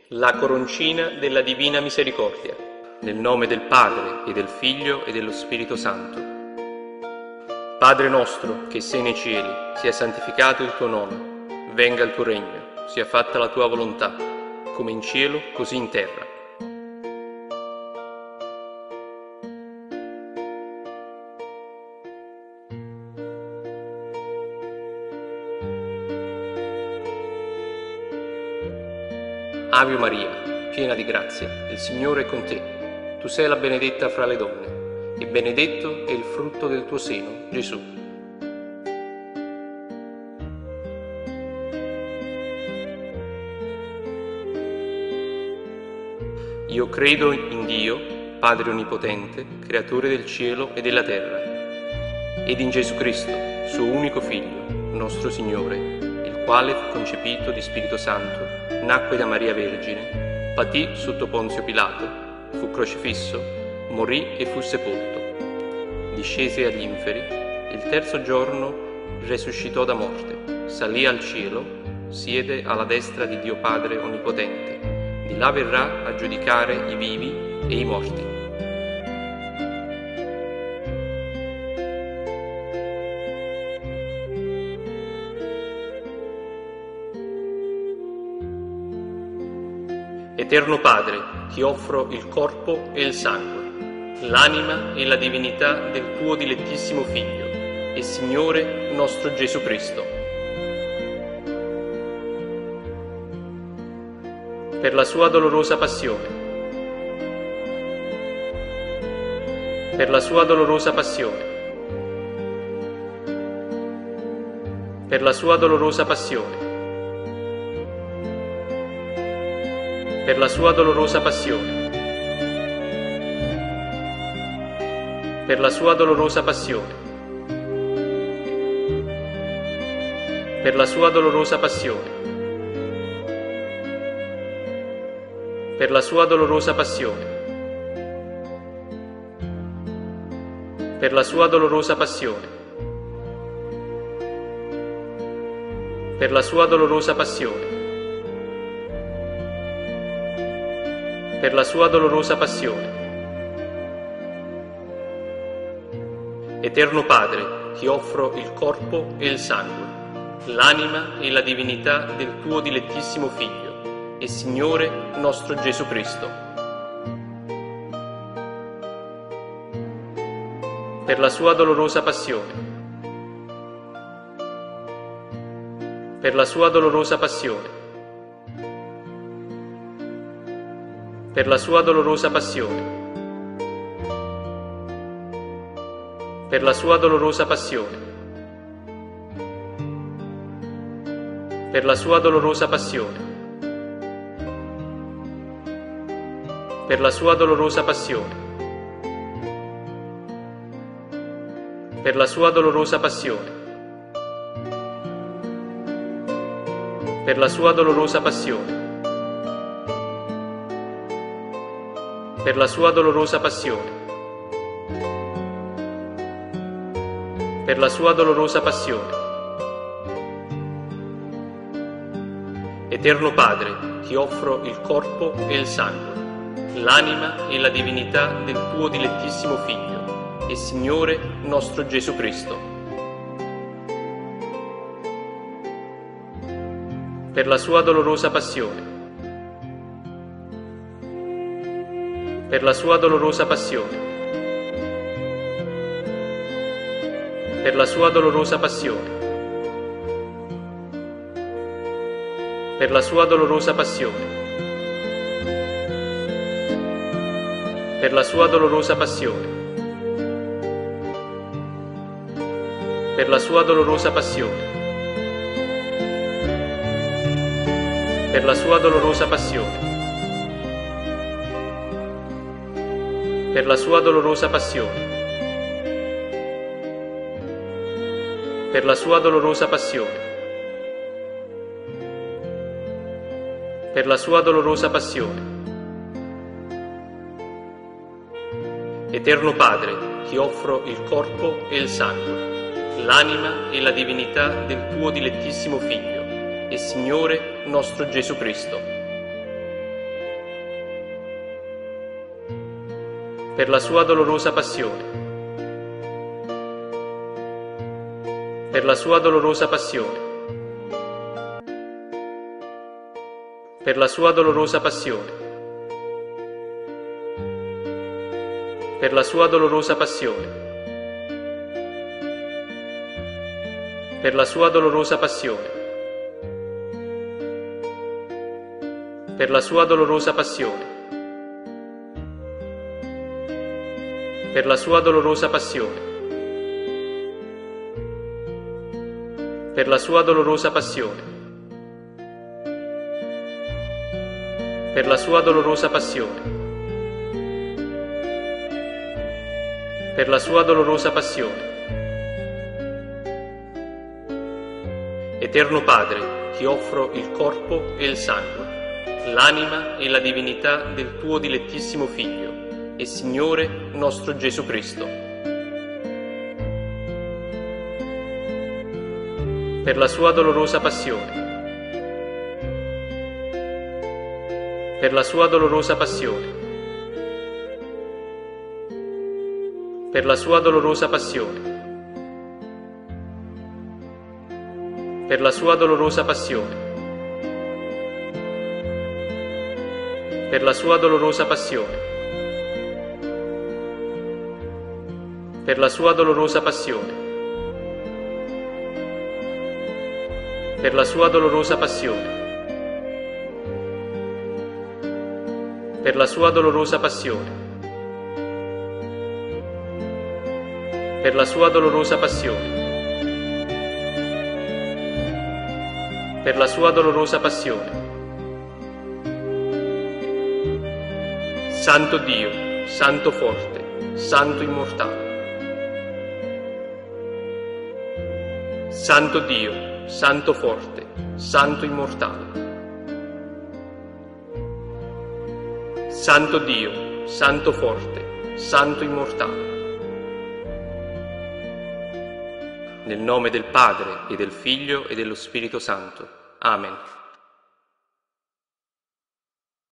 la coroncina della Divina Misericordia, nel nome del Padre, e del Figlio, e dello Spirito Santo. Padre nostro, che sei nei cieli, sia santificato il tuo nome, venga il tuo regno, sia fatta la tua volontà, come in cielo, così in terra. Ave Maria, piena di grazia, il Signore è con te. Tu sei la benedetta fra le donne, e benedetto è il frutto del tuo seno, Gesù. Io credo in Dio, Padre Onnipotente, Creatore del cielo e della terra, ed in Gesù Cristo, suo unico Figlio, nostro Signore, il quale fu concepito di Spirito Santo, nacque da Maria Vergine, patì sotto Ponzio Pilato, fu crocifisso, morì e fu sepolto. Discese agli inferi, il terzo giorno resuscitò da morte, salì al cielo, siede alla destra di Dio Padre Onnipotente. Di là verrà a giudicare i vivi e i morti. Eterno Padre, ti offro il corpo e il sangue, l'anima e la divinità del tuo dilettissimo Figlio e Signore nostro Gesù Cristo. Per la sua dolorosa passione, per la sua dolorosa passione, per la sua dolorosa passione, per la sua dolorosa passione, per la sua dolorosa passione, per la sua dolorosa passione, per la sua dolorosa passione, per la sua dolorosa passione, per la sua dolorosa passione, per la sua dolorosa passione. Eterno Padre, ti offro il corpo e il sangue, l'anima e la divinità del tuo dilettissimo Figlio e Signore nostro Gesù Cristo. Per la sua dolorosa passione, per la sua dolorosa passione, per la sua dolorosa passione, per la sua dolorosa passione, per la sua dolorosa passione, per la sua dolorosa passione, per la sua dolorosa passione, per la sua dolorosa passione, per la sua dolorosa passione, per la sua dolorosa passione. Eterno Padre, ti offro il corpo e il sangue, l'anima e la divinità del tuo dilettissimo Figlio e Signore nostro Gesù Cristo. Per la sua dolorosa passione, per la sua dolorosa passione, per la sua dolorosa passione, per la sua dolorosa passione, per la sua dolorosa passione, per la sua dolorosa passione, per la sua dolorosa passione, per la sua dolorosa passione, per la sua dolorosa passione, per la sua dolorosa passione. Eterno Padre, ti offro il corpo e il sangue, l'anima e la divinità del tuo dilettissimo Figlio e Signore nostro Gesù Cristo. per la sua dolorosa passione, per la sua dolorosa passione, per la sua dolorosa passione, per la sua dolorosa passione, per la sua dolorosa passione, per la sua dolorosa passione, per la sua dolorosa passione, per la sua dolorosa passione, per la sua dolorosa passione, per la sua dolorosa passione. Eterno Padre, ti offro il corpo e il sangue, l'anima e la divinità del tuo dilettissimo Figlio e Signore nostro Gesù Cristo. Per la sua dolorosa passione, per la sua dolorosa passione, per la sua dolorosa passione, per la sua dolorosa passione, per la sua dolorosa passione, per la sua dolorosa passione, per la sua dolorosa passione, per la sua dolorosa passione, per la sua dolorosa passione, per la sua dolorosa passione. Santo Dio, Santo forte, Santo immortale. Santo Dio, Santo forte, Santo immortale. Santo Dio, Santo forte, Santo immortale. Nel nome del Padre, e del Figlio, e dello Spirito Santo. Amen.